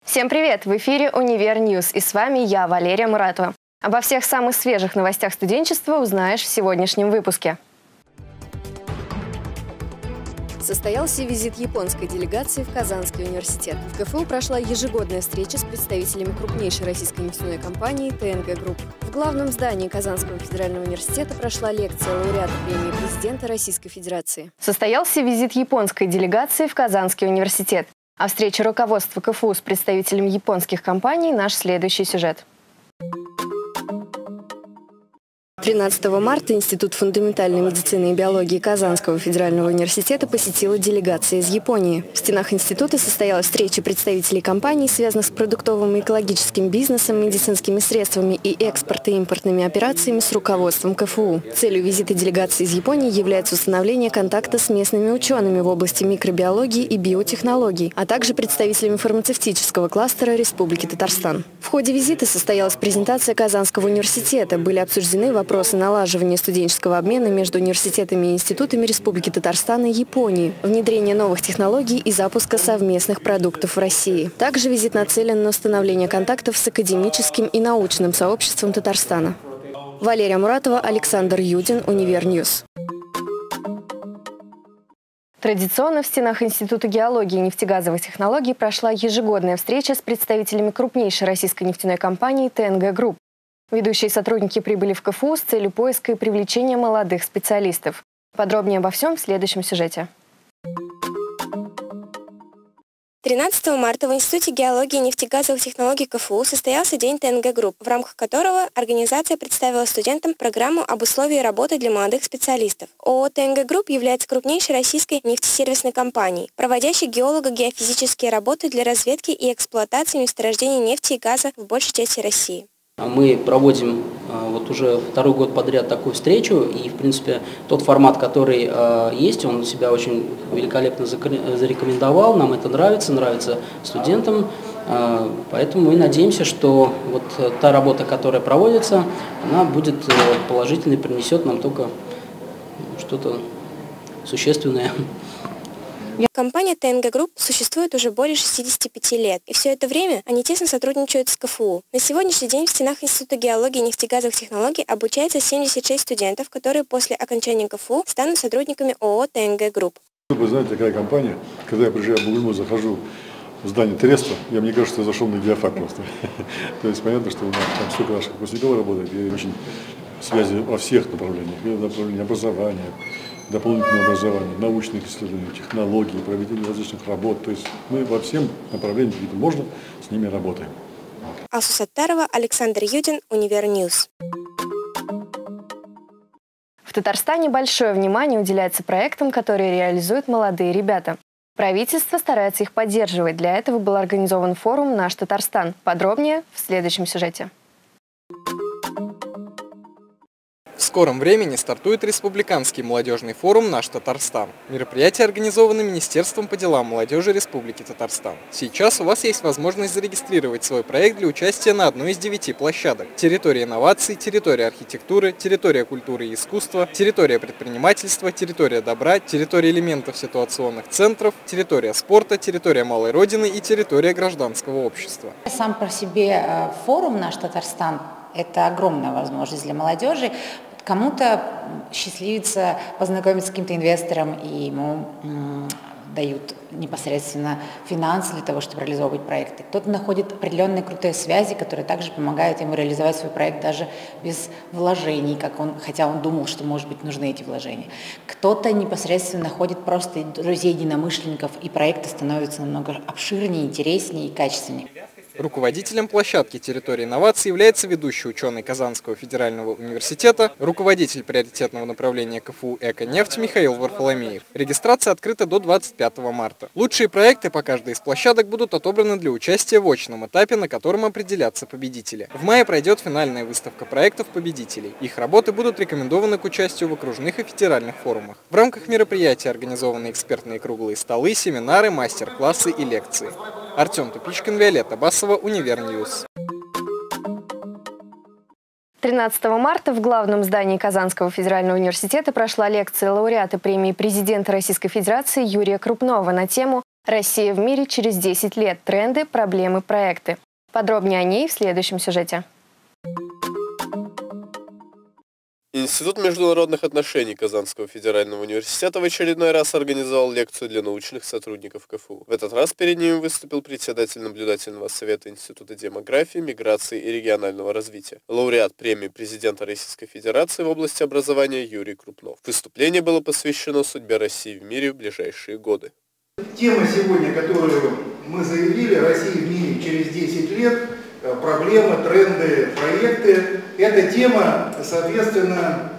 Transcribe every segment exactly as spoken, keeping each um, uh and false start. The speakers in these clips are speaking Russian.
Всем привет! В эфире «Универ Ньюс» и с вами я, Валерия Муратова. Обо всех самых свежих новостях студенчества узнаешь в сегодняшнем выпуске. Состоялся визит японской делегации в Казанский университет. В КФУ прошла ежегодная встреча с представителями крупнейшей российской нефтяной компании ТНГ Групп. В главном здании Казанского федерального университета прошла лекция лауреата премии президента Российской Федерации. Состоялся визит японской делегации в Казанский университет. А встреча руководства КФУ с представителями японских компаний – наш следующий сюжет. тринадцатого марта Институт фундаментальной медицины и биологии Казанского федерального университета посетила делегация из Японии. В стенах института состоялась встреча представителей компаний, связанных с продуктовым и экологическим бизнесом, медицинскими средствами и экспорт- и импортными операциями с руководством КФУ. Целью визита делегации из Японии является установление контакта с местными учеными в области микробиологии и биотехнологий, а также представителями фармацевтического кластера Республики Татарстан. В ходе визита состоялась презентация Казанского университета, были обсуждены вопросы Вопросы наладживания студенческого обмена между университетами и институтами Республики Татарстан и Японии, внедрение новых технологий и запуска совместных продуктов в России. Также визит нацелен на установление контактов с академическим и научным сообществом Татарстана. Валерия Муратова, Александр Юдин, Универ Ньюс. Традиционно в стенах Института геологии и нефтегазовых технологий прошла ежегодная встреча с представителями крупнейшей российской нефтяной компании ТНГ Групп. Ведущие сотрудники прибыли в КФУ с целью поиска и привлечения молодых специалистов. Подробнее обо всем в следующем сюжете. тринадцатого марта в Институте геологии и нефтегазовых технологий КФУ состоялся День ТНГ Групп, в рамках которого организация представила студентам программу об условиях работы для молодых специалистов. ООО «ТНГ Групп» является крупнейшей российской нефтесервисной компанией, проводящей геолого-геофизические работы для разведки и эксплуатации месторождений нефти и газа в большей части России. Мы проводим вот уже второй год подряд такую встречу, и, в принципе, тот формат, который есть, он себя очень великолепно зарекомендовал, нам это нравится, нравится студентам, поэтому мы надеемся, что вот та работа, которая проводится, она будет положительной, принесет нам только что-то существенное. Компания ТНГ Групп существует уже более шестидесяти пяти лет, и все это время они тесно сотрудничают с КФУ. На сегодняшний день в стенах Института геологии и нефтегазовых технологий обучается семьдесят шесть студентов, которые после окончания КФУ станут сотрудниками ООО «ТНГ Групп». Вы знаете, такая компания, когда я приезжаю в Бугульму, захожу в здание Треста, я, мне кажется, я зашел на диафак просто. То есть понятно, что у нас там столько наших выпускников работает, и очень связи во всех направлениях, и направлениях образования, дополнительное образование, научных исследований, технологий, проведение различных работ. То есть мы во всем направлениях, где можно, с ними работаем. Алсу Саттарова, Александр Юдин, Универ Ньюс. В Татарстане большое внимание уделяется проектам, которые реализуют молодые ребята. Правительство старается их поддерживать. Для этого был организован форум «Наш Татарстан». Подробнее в следующем сюжете. В скором времени стартует республиканский молодежный форум «Наш Татарстан». Мероприятие организовано Министерством по делам молодежи Республики Татарстан. Сейчас у вас есть возможность зарегистрировать свой проект для участия на одной из девяти площадок. Территория инноваций, территория архитектуры, территория культуры и искусства, территория предпринимательства, территория добра, территория элементов ситуационных центров, территория спорта, территория малой родины и территория гражданского общества. Сам по себе форум «Наш Татарстан» – это огромная возможность для молодежи. Кому-то счастливится познакомиться с каким-то инвестором, и ему м, дают непосредственно финансы для того, чтобы реализовывать проекты. Кто-то находит определенные крутые связи, которые также помогают ему реализовать свой проект даже без вложений, как он, хотя он думал, что, может быть, нужны эти вложения. Кто-то непосредственно находит просто друзей, единомышленников, и проекты становятся намного обширнее, интереснее и качественнее. Руководителем площадки территории инноваций является ведущий ученый Казанского федерального университета, руководитель приоритетного направления КФУ «Эко-нефть» Михаил Варфоломеев. Регистрация открыта до двадцать пятого марта. Лучшие проекты по каждой из площадок будут отобраны для участия в очном этапе, на котором определятся победители. В мае пройдет финальная выставка проектов победителей. Их работы будут рекомендованы к участию в окружных и федеральных форумах. В рамках мероприятия организованы экспертные круглые столы, семинары, мастер-классы и лекции. Артем Тупичкин, Виолетта Басова, Универ Ньюс. тринадцатого марта в главном здании Казанского федерального университета прошла лекция лауреата премии президента Российской Федерации Юрия Крупнова на тему Россия в мире через десять лет. Тренды, проблемы, проекты. Подробнее о ней в следующем сюжете. Институт международных отношений Казанского федерального университета в очередной раз организовал лекцию для научных сотрудников КФУ. В этот раз перед ними выступил председатель наблюдательного совета Института демографии, миграции и регионального развития, лауреат премии президента Российской Федерации в области образования Юрий Крупнов. Выступление было посвящено судьбе России в мире в ближайшие годы. Тема сегодня, которую мы заявили, Россия в мире через десять лет, проблемы, тренды, проекты. Эта тема, соответственно,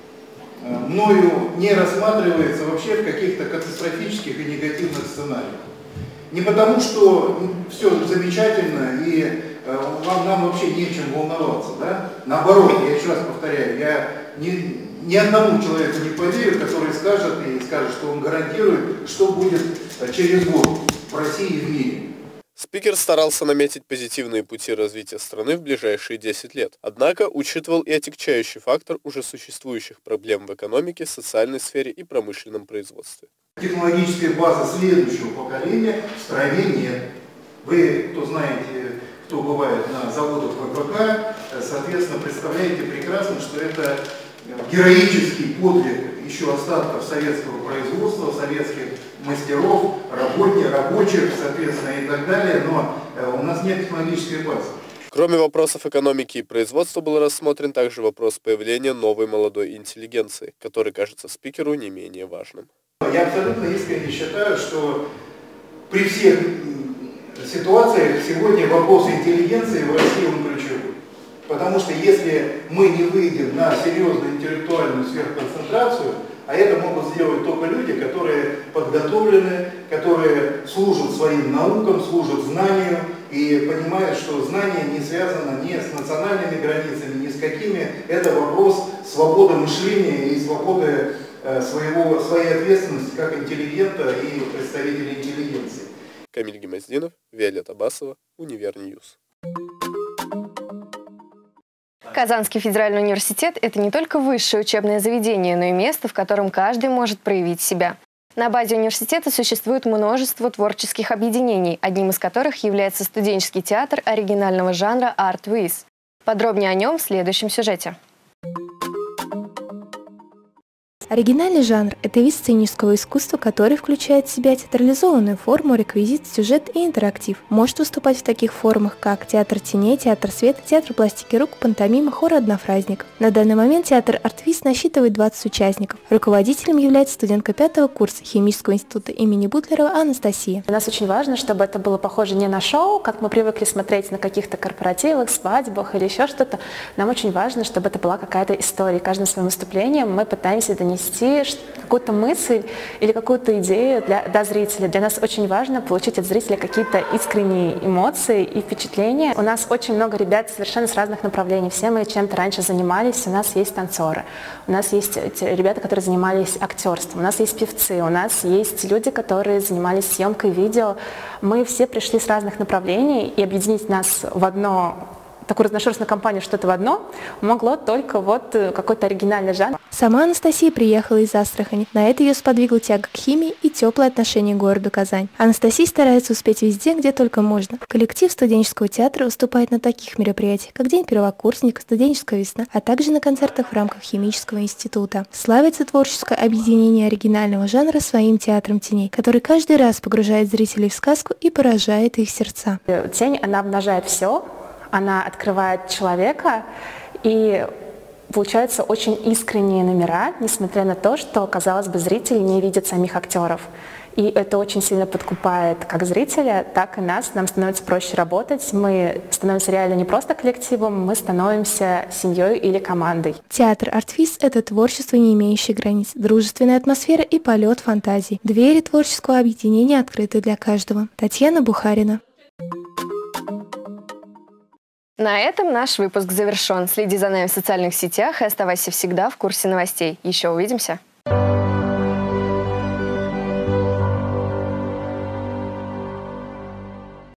мною не рассматривается вообще в каких-то катастрофических и негативных сценариях. Не потому, что все замечательно и вам, нам вообще не о чем волноваться. Да? Наоборот, я еще раз повторяю, я ни, ни одному человеку не поверю, который скажет и скажет, что он гарантирует, что будет через год в России и в мире. Спикер старался наметить позитивные пути развития страны в ближайшие десять лет, однако учитывал и отягчающий фактор уже существующих проблем в экономике, социальной сфере и промышленном производстве. Технологической базы следующего поколения в стране нет. Вы, кто знаете, кто бывает на заводах ВПК, соответственно, представляете прекрасно, что это героический подвиг еще остатков советского производства, советских мастеров, работников, рабочих, соответственно, и так далее, но у нас нет технологической базы. Кроме вопросов экономики и производства был рассмотрен также вопрос появления новой молодой интеллигенции, который кажется спикеру не менее важным. Я абсолютно искренне считаю, что при всех ситуациях сегодня вопрос интеллигенции в России он ключевой. Потому что если мы не выйдем на серьезную интеллектуальную сверхконцентрацию, а это могут сделать только люди, которые подготовлены, которые служат своим наукам, служат знанию и понимают, что знание не связано ни с национальными границами, ни с какими. Это вопрос свободы мышления и свободы своего, своей ответственности как интеллигента и представителя интеллигенции. Камиль Гемоздинов, Виолетта Басова, Универньюз. Казанский федеральный университет – это не только высшее учебное заведение, но и место, в котором каждый может проявить себя. На базе университета существует множество творческих объединений, одним из которых является студенческий театр оригинального жанра «Art-Viz». Подробнее о нем в следующем сюжете. Оригинальный жанр – это вид сценического искусства, который включает в себя театрализованную форму, реквизит, сюжет и интерактив. Может выступать в таких формах, как театр теней, театр света, театр пластики рук, пантомима, хор однофразников. На данный момент театр «Art-Viz» насчитывает двадцать участников. Руководителем является студентка пятого курса Химического института имени Бутлерова Анастасия. Для нас очень важно, чтобы это было похоже не на шоу, как мы привыкли смотреть на каких-то корпоративах, свадьбах или еще что-то. Нам очень важно, чтобы это была какая-то история. Каждым своим выступлением мы пытаемся донести какую-то мысль или какую-то идею для, для зрителя. Для нас очень важно получить от зрителя какие-то искренние эмоции и впечатления. У нас очень много ребят совершенно с разных направлений. Все мы чем-то раньше занимались. У нас есть танцоры, у нас есть ребята, которые занимались актерством, у нас есть певцы, у нас есть люди, которые занимались съемкой видео. Мы все пришли с разных направлений, и объединить нас в одно такую разношерстную компанию, что-то в одно, могло только вот какой-то оригинальный жанр. Сама Анастасия приехала из Астрахани. На это ее сподвигла тяга к химии и теплое отношение к городу Казань. Анастасия старается успеть везде, где только можно. Коллектив студенческого театра выступает на таких мероприятиях, как День первокурсника, студенческая весна, а также на концертах в рамках Химического института. Славится творческое объединение оригинального жанра своим театром теней, который каждый раз погружает зрителей в сказку и поражает их сердца. Тень, она обнажает все. Она открывает человека, и получаются очень искренние номера, несмотря на то, что, казалось бы, зритель не видит самих актеров. И это очень сильно подкупает как зрителя, так и нас. Нам становится проще работать. Мы становимся реально не просто коллективом, мы становимся семьей или командой. Театр «Art-Viz» — это творчество, не имеющее границ, дружественная атмосфера и полет фантазий. Двери творческого объединения открыты для каждого. Татьяна Бухарина. На этом наш выпуск завершен. Следи за нами в социальных сетях и оставайся всегда в курсе новостей. Еще увидимся!